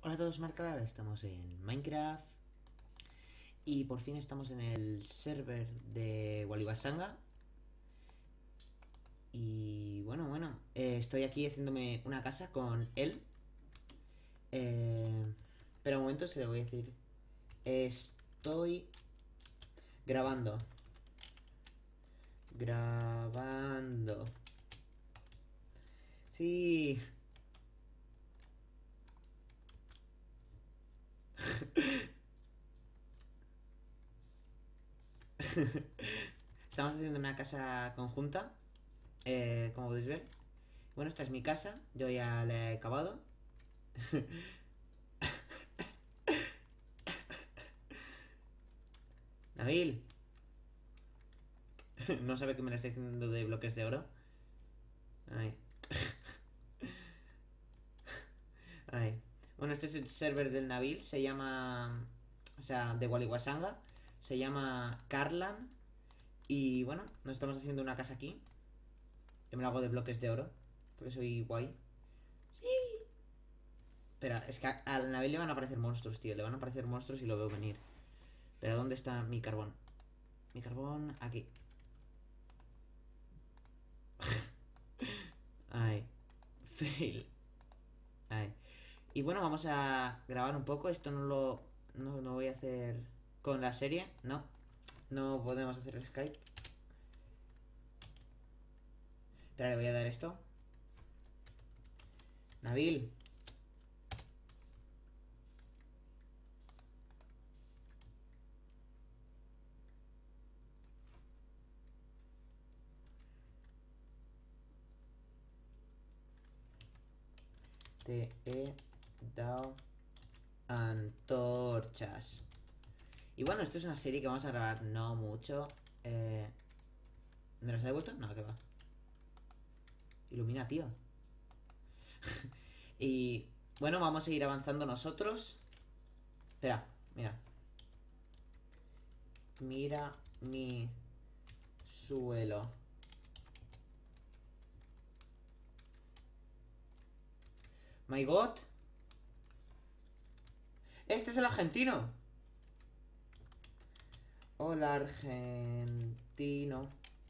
Hola a todos, Marcar, estamos en Minecraft y por fin estamos en el server de Waliwasanga. Y bueno, estoy aquí haciéndome una casa con él. Pero un momento se le voy a decir. Estoy grabando. Grabando. Sí. Estamos haciendo una casa conjunta, como podéis ver. Bueno, esta es mi casa, yo ya la he acabado. Nabil, no sabe que me la estoy haciendo de bloques de oro. Ay. Ay. Bueno, este es el server del Nabil. Se llama. O sea, de Waliwasanga. Se llama Carlan. Y bueno, nos estamos haciendo una casa aquí. Yo me la hago de bloques de oro. Porque soy guay. Sí. Espera, es que al Nabil le van a aparecer monstruos, tío. Le van a aparecer monstruos y lo veo venir. Pero ¿dónde está mi carbón? Mi carbón aquí. Ay. Fail. Ay. Y bueno, vamos a grabar un poco. Esto no lo. No voy a hacer con la serie. No. No podemos hacer el Skype. Espera, le voy a dar esto. Nabil. Te he dado antorchas. Y bueno, esto es una serie que vamos a grabar no mucho. ¿Me los he devuelto? No, que va. Ilumina, tío. Y bueno, vamos a ir avanzando nosotros. Espera, mira. Mira mi suelo. My God. Este es el argentino. Hola, argentino.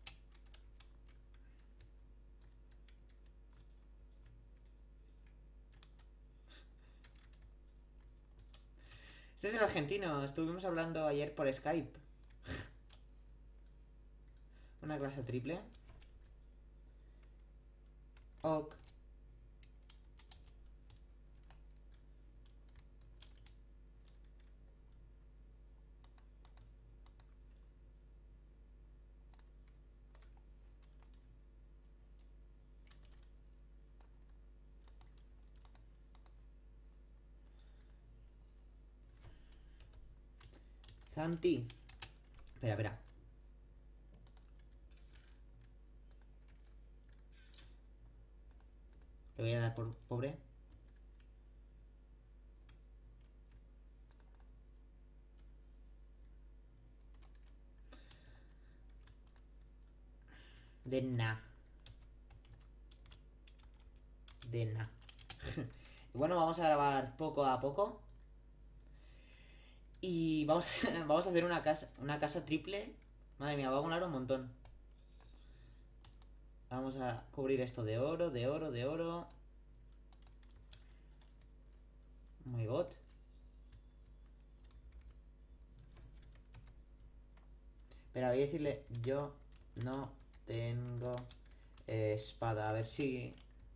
Este es el argentino. Estuvimos hablando ayer por Skype. Una clase triple. Ok. Santi. Espera, espera. Le voy a dar por pobre. De nada. De nada. Bueno, vamos a grabar poco a poco. Y vamos, vamos a hacer una casa triple. Madre mía, va a volar un montón. Vamos a cubrir esto de oro, de oro, de oro. Oh my God. Pero voy a decirle, yo no tengo espada. A ver si...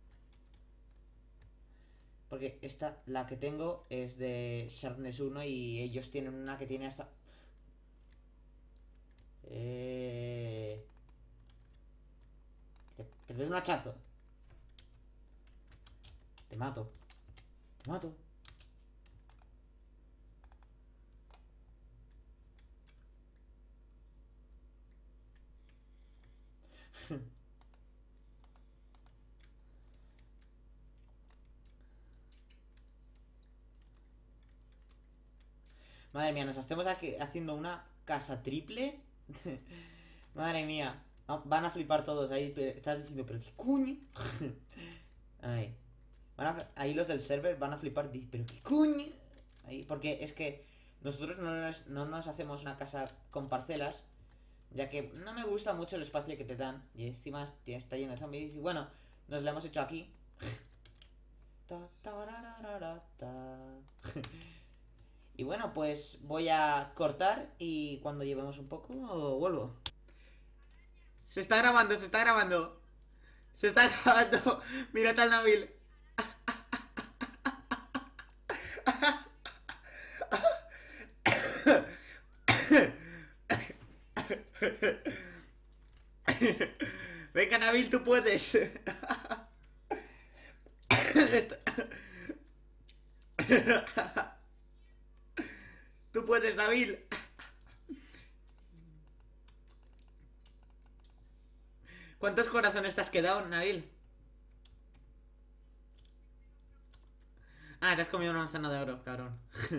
Porque esta, la que tengo es de Sharpness 1 y ellos tienen una que tiene hasta... Que te doy un hachazo. Te mato. Te mato. Madre mía, nos estemos aquí haciendo una casa triple. Madre mía. Van a flipar todos ahí. Estás diciendo, pero qué coño. Ay. Ahí los del server van a flipar. Pero qué coño. Ahí, porque es que nosotros no nos hacemos una casa con parcelas, ya que no me gusta mucho el espacio que te dan. Y encima está lleno de zombies. Y bueno, nos la hemos hecho aquí. Y bueno, pues voy a cortar y cuando llevemos un poco vuelvo. Se está grabando, se está grabando. Se está grabando. Mira tal Nabil. Venga, Nabil, tú puedes. Tú puedes, Nabil. ¿Cuántos corazones te has quedado, Nabil? Ah, te has comido una manzana de oro, cabrón.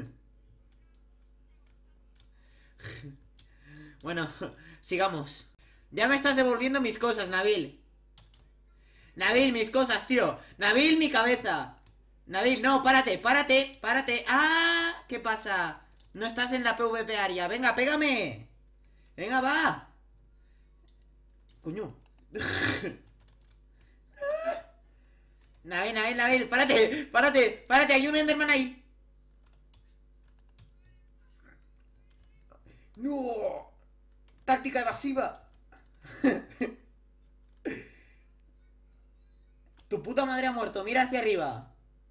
Bueno, sigamos. Ya me estás devolviendo mis cosas, Nabil. Nabil, mis cosas, tío. Nabil, mi cabeza. Nabil, no, párate, párate, párate. ¡Ah! ¿Qué pasa? No estás en la PvP área. Venga, pégame. Venga, va. Coño. Nabil, Nabil, Nabil, párate, párate, párate. Hay un Enderman ahí. No. Táctica evasiva. Tu puta madre ha muerto. Mira hacia arriba.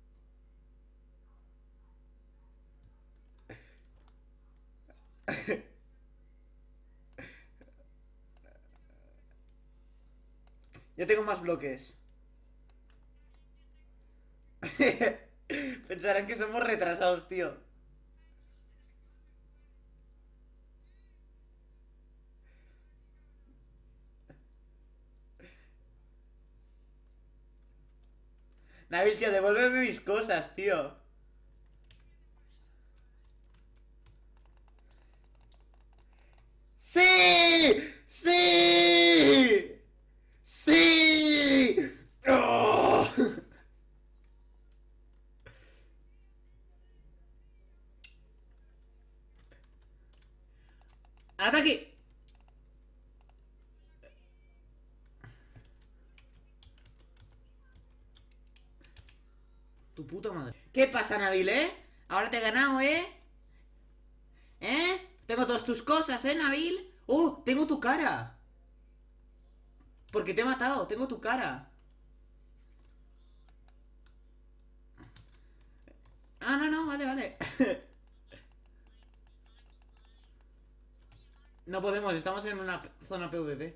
Yo tengo más bloques. Pensarán que somos retrasados, tío. Nabil, tío, devuélveme mis cosas, tío. ¡Sí! ¡Sí! ¡Sí! ¡Oh! ¡Ataque! Tu puta madre. ¿Qué pasa, Nabil, Ahora te he ganado, ¿Eh? Tengo todas tus cosas, Nabil. ¡Oh! Tengo tu cara. Porque te he matado. Tengo tu cara. Ah, no, no, vale, vale. No podemos, estamos en una zona PvP.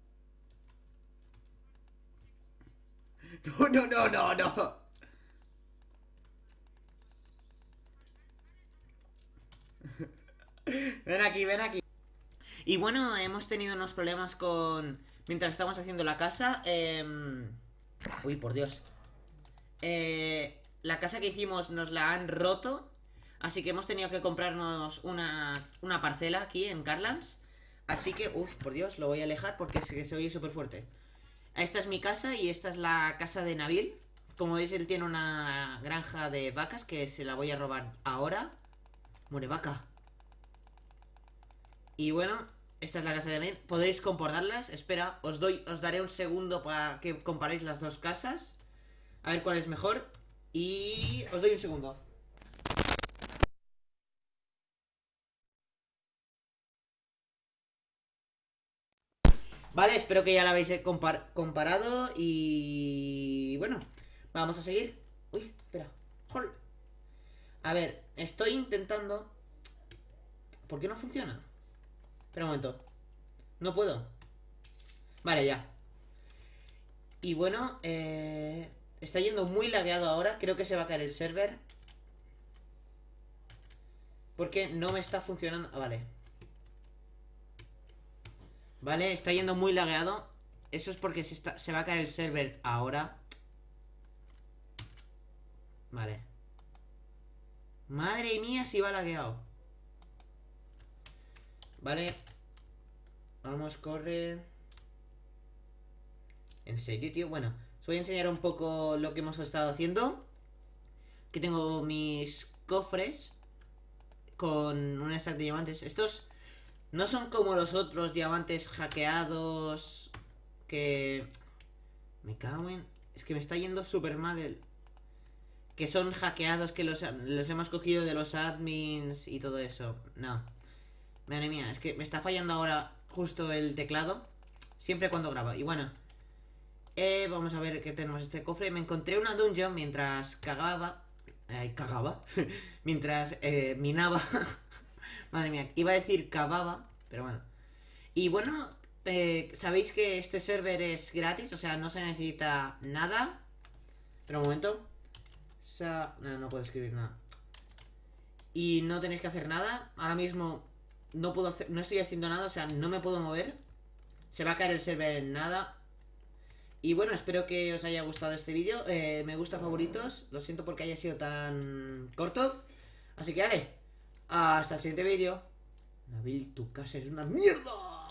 No, no, no, no, no. Ven aquí, ven aquí. Y bueno, hemos tenido unos problemas con... Mientras estamos haciendo la casa, Uy, por Dios. La casa que hicimos nos la han roto. Así que hemos tenido que comprarnos una parcela aquí en Carlands. Así que, uff, por Dios, lo voy a alejar porque se oye súper fuerte. Esta es mi casa y esta es la casa de Nabil. Como veis, él tiene una granja de vacas que se la voy a robar ahora. Muere vaca. Y bueno, esta es la casa de Nabil. ¿Podéis comportarlas? Espera, os daré un segundo para que comparéis las dos casas. A ver cuál es mejor. Y os doy un segundo. Vale, espero que ya la habéis comparado. Y bueno, vamos a seguir. Uy, espera. Hold. A ver, estoy intentando. ¿Por qué no funciona? Espera un momento. No puedo. Vale, ya. Y bueno, está yendo muy lagueado ahora. Creo que se va a caer el server. Porque no me está funcionando. Ah, vale. Vale, está yendo muy lagueado. Eso es porque se va a caer el server ahora. Vale. Madre mía, si va lagueado. Vale. Vamos, corre. En serio, tío. Bueno, os voy a enseñar un poco lo que hemos estado haciendo. Aquí tengo mis cofres con un stack de diamantes. Estos no son como los otros diamantes hackeados que... Me cago en... Es que me está yendo súper mal el... Que son hackeados, que los hemos cogido de los admins y todo eso. No. Madre mía, es que me está fallando ahora justo el teclado. Siempre cuando grabo. Y bueno, vamos a ver qué tenemos este cofre. Me encontré una dungeon mientras cagaba. Cagaba. Mientras minaba. Madre mía, iba a decir cavaba, pero bueno. Y bueno, sabéis que este server es gratis, o sea, no se necesita nada. Pero un momento. No, no puedo escribir nada. Y no tenéis que hacer nada. Ahora mismo no puedo hacer, no estoy haciendo nada, o sea, no me puedo mover. Se va a caer el server en nada. Y bueno, espero que os haya gustado este vídeo. Me gusta, favoritos. Lo siento porque haya sido tan corto. Así que dale. Hasta el siguiente vídeo. Nabil, tu casa es una mierda.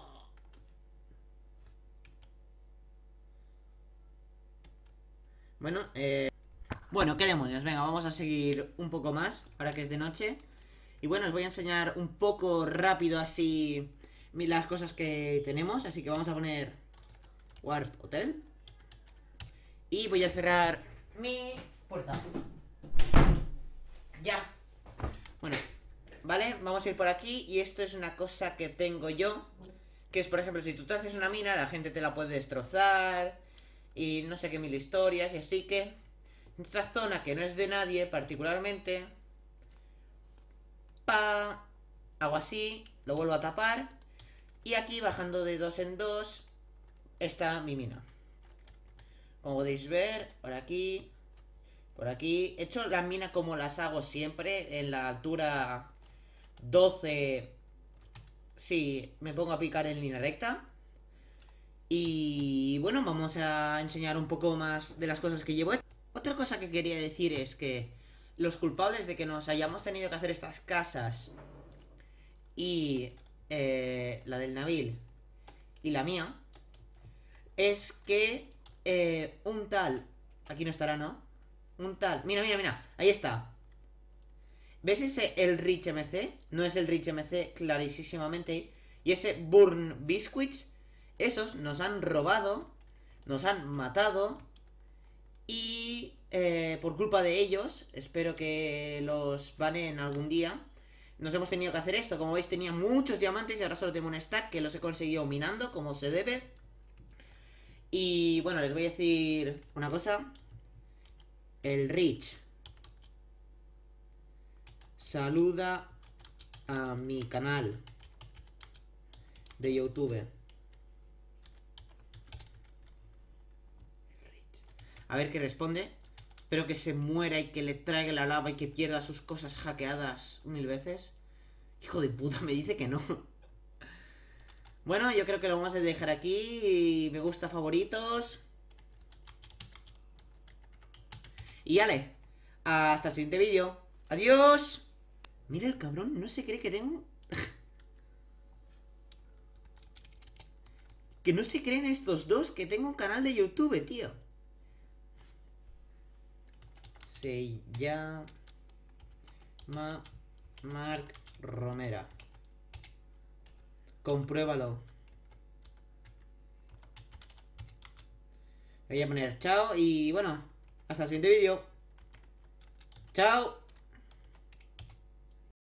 Bueno, bueno, qué demonios. Venga, vamos a seguir un poco más. Ahora que es de noche. Y bueno, os voy a enseñar un poco rápido así las cosas que tenemos. Así que vamos a poner Warp Hotel. Y voy a cerrar mi puerta. Ya. Bueno, vale, vamos a ir por aquí. Y esto es una cosa que tengo yo. Que es, por ejemplo, si tú te haces una mina, la gente te la puede destrozar. Y no sé qué mil historias. Y así que en otra zona que no es de nadie particularmente, hago así, lo vuelvo a tapar. Y aquí, bajando de 2 en 2, está mi mina. Como podéis ver, por aquí, por aquí. He hecho la mina como las hago siempre, en la altura 12. Sí, me pongo a picar en línea recta. Y bueno, vamos a enseñar un poco más de las cosas que llevo. Otra cosa que quería decir es que los culpables de que nos hayamos tenido que hacer estas casas y la del Nabil y la mía, es que un tal... Aquí no estará, ¿no? Un tal... Mira, mira, mira. Ahí está. ¿Ves ese el Rich MC? No es el Rich MC clarísimamente. Y ese Burn Biscuits. Esos nos han robado. Nos han matado. Y por culpa de ellos, espero que los banen algún día, nos hemos tenido que hacer esto. Como veis, tenía muchos diamantes y ahora solo tengo un stack que los he conseguido minando como se debe. Y bueno, les voy a decir una cosa. El Rich saluda a mi canal de YouTube. A ver qué responde. Espero que se muera y que le traiga la lava y que pierda sus cosas hackeadas 1000 veces. Hijo de puta, me dice que no. Bueno, yo creo que lo vamos a dejar aquí. Y me gusta, favoritos. Y ale, hasta el siguiente vídeo. ¡Adiós! Mira el cabrón, no se cree que tengo... Que no se creen estos dos que tengo un canal de YouTube, tío. Se llama Marc Romera. Compruébalo. Voy a poner chao y bueno, hasta el siguiente vídeo. Chao.